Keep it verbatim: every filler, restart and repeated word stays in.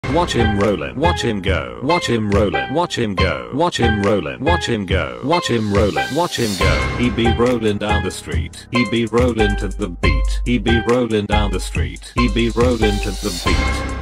Watch him rollin'. Watch him go. Watch him rollin'. Watch him go. Watch him rollin'. Watch him go. Watch him rollin'. Watch him go. He be rollin' down the street. He be rollin' to the beat. He be rollin' down the street. He be rollin' to the beat.